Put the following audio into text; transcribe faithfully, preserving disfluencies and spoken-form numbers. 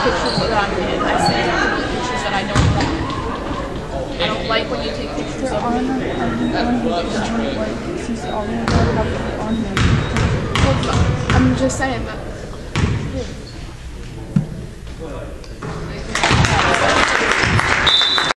pictures that I'm in. I say delete pictures that I don't want. I don't like when you take pictures They're of on, me. on, on, like, since all of them have it on here. I'm just saying that